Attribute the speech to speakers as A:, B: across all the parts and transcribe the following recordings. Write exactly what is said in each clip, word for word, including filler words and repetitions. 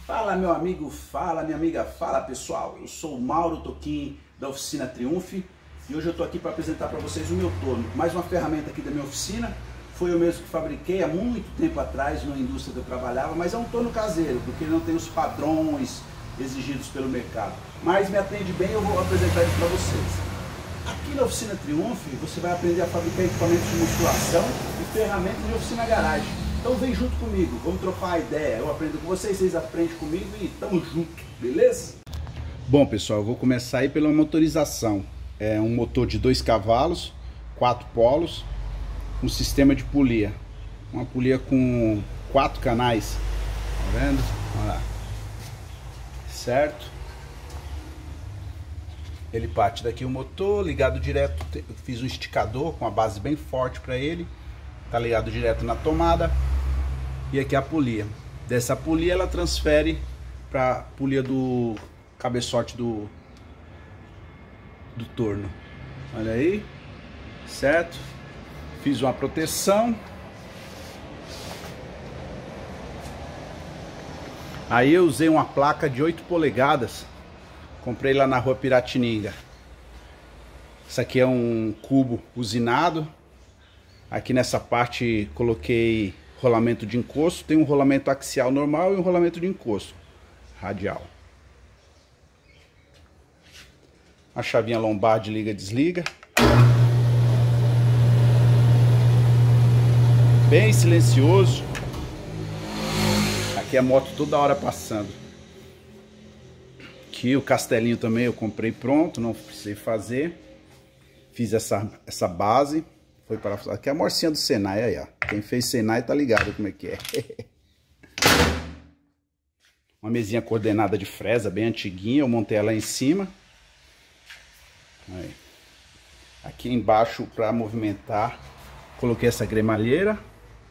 A: Fala meu amigo, fala minha amiga, fala pessoal, eu sou o Mauro Toquim da Oficina Triumph e hoje eu estou aqui para apresentar para vocês o meu torno, mais uma ferramenta aqui da minha oficina. Foi eu mesmo que fabriquei há muito tempo atrás na indústria que eu trabalhava, mas é um torno caseiro, porque não tem os padrões exigidos pelo mercado, mas me atende bem, eu vou apresentar ele para vocês. Aqui na Oficina Triumph você vai aprender a fabricar equipamentos de musculação e ferramentas de oficina garagem. Então vem junto comigo, vamos trocar a ideia, eu aprendo com vocês, vocês aprendem comigo e tamo junto, beleza? Bom pessoal, eu vou começar aí pela motorização. É um motor de dois cavalos, quatro polos, um sistema de polia. Uma polia com quatro canais, tá vendo? Olha lá. Certo? Ele parte daqui o motor, ligado direto, eu fiz um esticador com a base bem forte para ele. Tá ligado direto na tomada. E aqui a polia. Dessa polia ela transfere para a polia do cabeçote do do torno. Olha aí, certo? Fiz uma proteção. Aí eu usei uma placa de oito polegadas. Comprei lá na rua Piratininga. Isso aqui é um cubo usinado. Aqui nessa parte coloquei rolamento de encosto. Tem um rolamento axial normal e um rolamento de encosto radial. A chavinha lombar de liga desliga. Bem silencioso. Aqui a moto toda hora passando. Aqui o castelinho também eu comprei pronto, não precisei fazer. Fiz essa, essa base. Foi para aqui é a morcinha do Senai aí, ó. Quem fez Senai tá ligado como é que é. Uma mesinha coordenada de fresa, bem antiguinha. Eu montei ela em cima. Aí. Aqui embaixo para movimentar, coloquei essa gremalheira.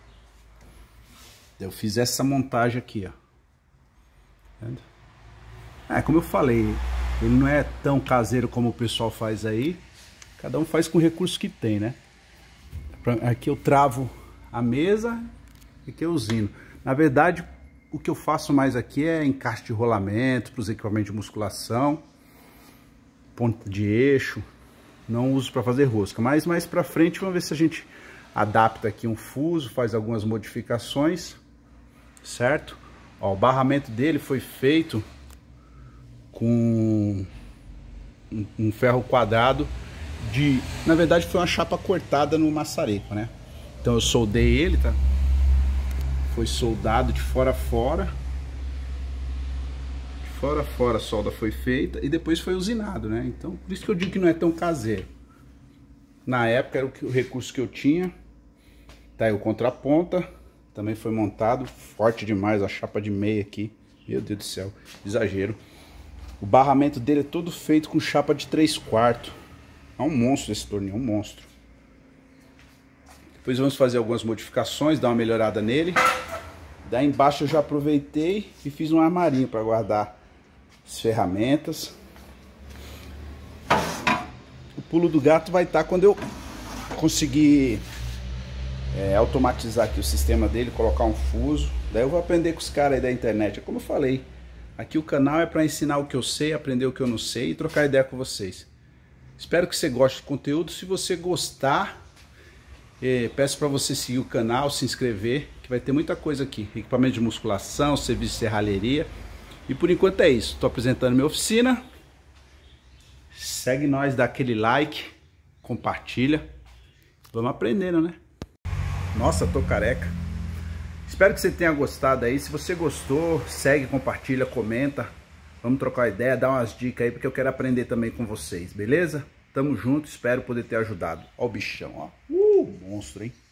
A: Eu fiz essa montagem aqui, ó. Vendo? É, como eu falei, ele não é tão caseiro como o pessoal faz aí. Cada um faz com o recurso que tem, né? Aqui eu travo a mesa e aqui eu usino. Na verdade, o que eu faço mais aqui é encaixe de rolamento para os equipamentos de musculação, ponta de eixo. Não uso para fazer rosca, mas mais para frente vamos ver se a gente adapta aqui um fuso, faz algumas modificações, certo? Ó, o barramento dele foi feito com um, um ferro quadrado. De, na verdade foi uma chapa cortada no maçareco, né? Então eu soldei ele, tá? Foi soldado de fora a fora. De fora a fora a solda foi feita e depois foi usinado, né? Então por isso que eu digo que não é tão caseiro. Na época era o, que, o recurso que eu tinha. Tá aí o contraponta. Também foi montado, forte demais a chapa de meia aqui. Meu Deus do céu, exagero. O barramento dele é todo feito com chapa de três quartos. É um monstro esse torninho, é um monstro. Depois vamos fazer algumas modificações, dar uma melhorada nele. Daí embaixo eu já aproveitei e fiz um armarinho para guardar as ferramentas. O pulo do gato vai estar quando eu conseguir é, automatizar aqui o sistema dele, colocar um fuso. Daí eu vou aprender com os caras aí da internet. É como eu falei, aqui o canal é para ensinar o que eu sei, aprender o que eu não sei e trocar ideia com vocês. Espero que você goste do conteúdo. Se você gostar, eh, peço para você seguir o canal, se inscrever, que vai ter muita coisa aqui. Equipamento de musculação, serviço de serralheria. E por enquanto é isso. Estou apresentando minha oficina. Segue nós, dá aquele like, compartilha. Vamos aprendendo, né? Nossa, tô careca. Espero que você tenha gostado aí. Se você gostou, segue, compartilha, comenta. Vamos trocar ideia, dar umas dicas aí, porque eu quero aprender também com vocês, beleza? Tamo junto, espero poder ter ajudado. Ó o bichão, ó. Uh, monstro, hein?